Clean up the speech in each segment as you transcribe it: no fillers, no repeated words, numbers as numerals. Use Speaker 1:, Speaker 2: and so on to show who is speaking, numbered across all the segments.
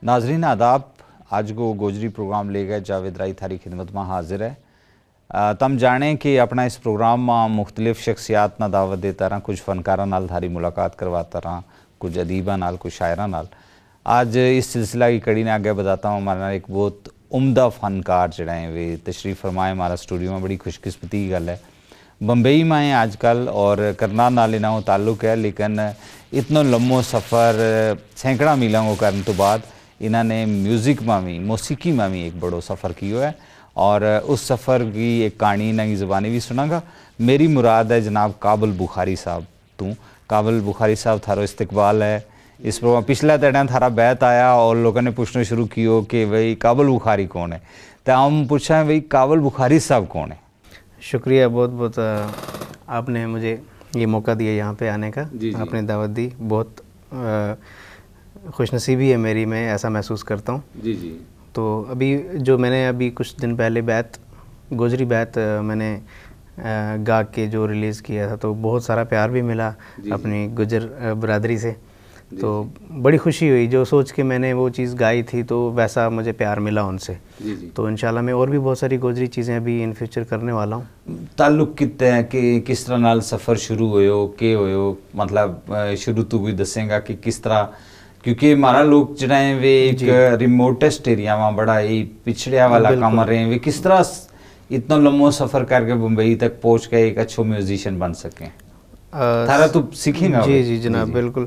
Speaker 1: नाजरीन आदाब, आज को गोजरी प्रोग्राम ले गए जावेद राई थारी खिदमत में हाजिर है। तम जाने कि अपना इस प्रोग्राम में मुख्तलिफ शख्सियात ना दावत देता रहा, कुछ फनकारा नाल थारी मुलाकात करवाता रहा, कुछ अदीबा नाल, कुछ शायरा नाल। आज इस सिलसिला की कड़ी ने आगे बताता हूँ। हमारे नाल एक बहुत उम्दा फनकार जड़ा है वे तशरीफ़ फरमाए हमारा स्टूडियो में। बड़ी खुशकिस्मती की गल है, बम्बई में है आजकल और करना नाल इना ताल्लुक है, लेकिन इतना लम्बो सफ़र सैकड़ा मीलों को करने तो बाद इन्होंने म्यूज़िक में भी, मौसीकी में भी एक बड़ो सफ़र किया है और उस सफ़र की एक कहानी इन्हों की ज़बानी भी सुनागा। मेरी मुराद है जनाब काबिल बुखारी साहब तू। काबिल बुखारी साहब थारो इस्तकबाल है इस प्रोग्राम। पिछला तड़ा थारा बैत आया और लोगों ने पूछना शुरू किया कि भाई काबिल बुखारी कौन है, तो हम पूछा भाई काबिल बुखारी साहब कौन है।
Speaker 2: शुक्रिया बहुत बहुत, आपने मुझे ये मौका दिया यहाँ पे आने का। आपने दावत दी, बहुत खुशनसीबी है मेरी, मैं ऐसा महसूस करता हूँ।
Speaker 1: जी जी।
Speaker 2: तो मैंने अभी कुछ दिन पहले गोजरी बैत मैंने गा के जो रिलीज़ किया था, तो बहुत सारा प्यार भी मिला अपनी गुजर बरादरी से। तो बड़ी खुशी हुई, जो सोच के मैंने वो चीज़ गाई थी तो वैसा मुझे प्यार मिला उनसे। तो इंशाल्लाह मैं और भी बहुत सारी गोजरी चीज़ें अभी इन फ्यूचर करने वाला हूँ।
Speaker 1: ताल्लुक कितने हैं कि किस तरह नाल सफ़र शुरू होयो के होयो, मतलब शुरू तो भी दसेगा कि किस तरह, क्योंकि हमारा लोग जड़े वे एक रिमोटेस्ट एरिया में बड़ा ही पिछड़िया वाला काम रहे हैं, वे किस तरह इतना लंबा सफ़र करके मुंबई तक पहुँच के एक अच्छो म्यूजिशियन बन सकें। थारा तो सीखेंगे।
Speaker 2: जी जी जनाब, बिल्कुल।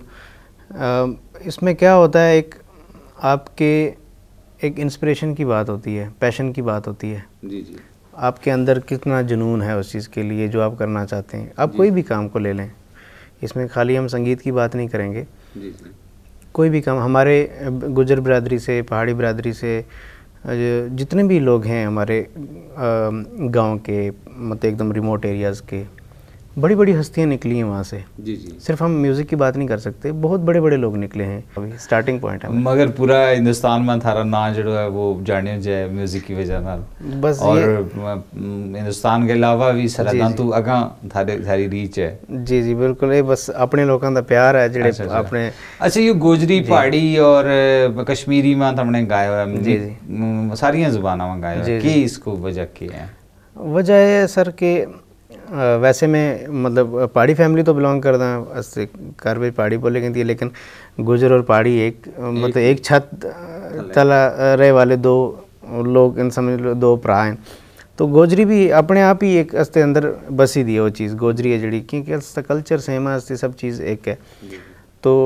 Speaker 2: इसमें क्या होता है, एक आपके एक इंस्पिरेशन की बात होती है, पैशन की बात होती है।
Speaker 1: जी जी।
Speaker 2: आपके अंदर कितना जुनून है उस चीज़ के लिए जो आप करना चाहते हैं। आप कोई भी काम को ले लें, इसमें खाली हम संगीत की बात नहीं करेंगे। जी जी। कोई भी काम, हमारे गुजर बिरादरी से, पहाड़ी बिरादरी से जितने भी लोग हैं हमारे गांव के, मतलब एकदम रिमोट एरियाज़ के, बड़ी बड़ी हस्तियां निकली हैं वहाँ से। जी जी। सिर्फ हम म्यूज़िक की बात नहीं कर सकते, बहुत बड़े बड़े लोग निकले हैं। अभी स्टार्टिंग पॉइंट है,
Speaker 1: मगर पूरा हिंदुस्तान में थारा ना जो है वो जाने जाए म्यूज़िक की वजह नाल, बस। और हिंदुस्तान के अलावा भी सरहदां तो अगा थारी रीच है।
Speaker 2: जी जी बिल्कुल, ये बस अपने लोगों का प्यार है जेड़े अपने।
Speaker 1: अच्छा, ये गोजरी, पहाड़ी और कश्मीरी में हमने गाया है। जी जी, सारियां ज़ुबानों में गाया है। कि इसको वजह क्या है?
Speaker 2: वजह है सर के वैसे मैं मतलब पहाड़ी फैमिली तो बिलोंग करता हूँ, घर में पहाड़ी बोले गई थी, लेकिन गुजर और पहाड़ी मतलब एक छत तला रहे वाले दो लोग, इन समझ लो दो भरा हैं। तो गोजरी भी अपने आप ही एक अस्ते अंदर बसी दी है वो चीज़, गोजरी है जड़ी, क्योंकि कल्चर सेम है, सब चीज़ एक है। तो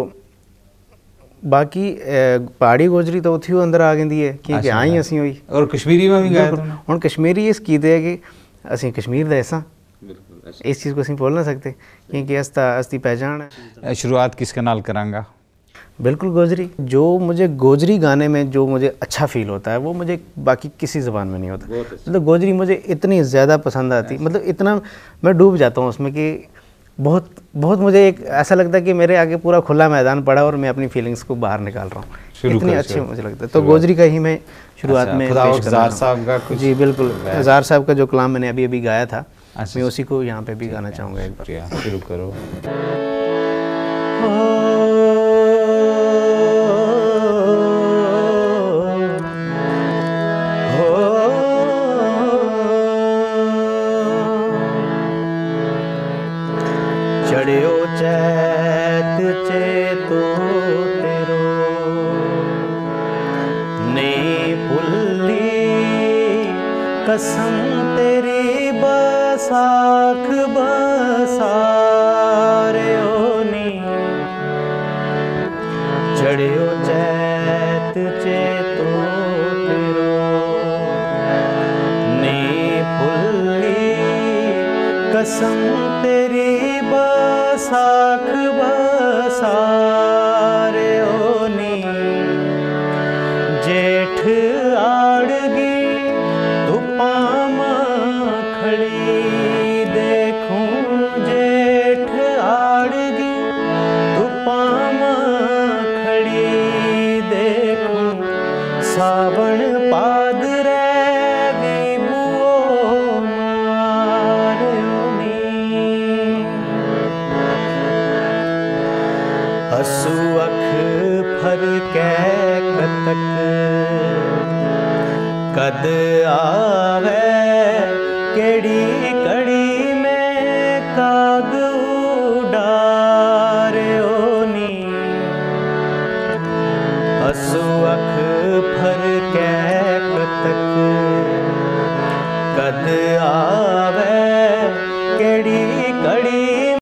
Speaker 2: बाकी पहाड़ी गोजरी तो उथी अंदर आ गई है, क्योंकि हाँ ही असी हुई।
Speaker 1: और कश्मीरी में भी गाया
Speaker 2: हूँ कश्मीरी इस कीते है कि असी कश्मीर दा ऐसा, इस चीज़ को असीं बोल ना सकते, क्योंकि अस्ती पहचान है।
Speaker 1: शुरुआत किसके नाल करांगा?
Speaker 2: बिल्कुल गोजरी। जो मुझे गोजरी गाने में जो मुझे अच्छा फील होता है वो मुझे बाकी किसी ज़बान में नहीं होता। मतलब गोजरी मुझे इतनी ज़्यादा पसंद आती, मतलब इतना मैं डूब जाता हूँ उसमें कि बहुत बहुत मुझे एक ऐसा लगता है कि मेरे आगे पूरा खुला मैदान पड़ा और मैं अपनी फीलिंग्स को बाहर निकाल रहा हूँ, इतनी अच्छी मुझे लगता है। तो गोजरी का ही मैं शुरुआत में
Speaker 1: ज़ार साहब का कुछ।
Speaker 2: जी बिल्कुल, ज़ार साहब का जो कलाम मैंने अभी अभी गाया था, मैं उसी को यहाँ पे भी गाना चाहूँगा एक बार।
Speaker 1: शुरू करो।
Speaker 2: चढ़ियो चैत चेतो तेरो ने भुल्ली कसम तेरी बसाख बसारे ओनी। चढ़ियो चैत चेतो तेरो ने भुल्ली कसम तेरी बसाख बसारे ओनी। जेठ आड़गी धुपामा खड़ी देखूं, जेठ आड़गी धुपामा खड़ी देखूं, सावन पादरे हसु अख फर कै तक कद आवे केड़ी